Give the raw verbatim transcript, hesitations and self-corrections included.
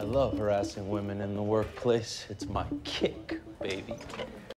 love harassing women in the workplace. It's my kick, baby.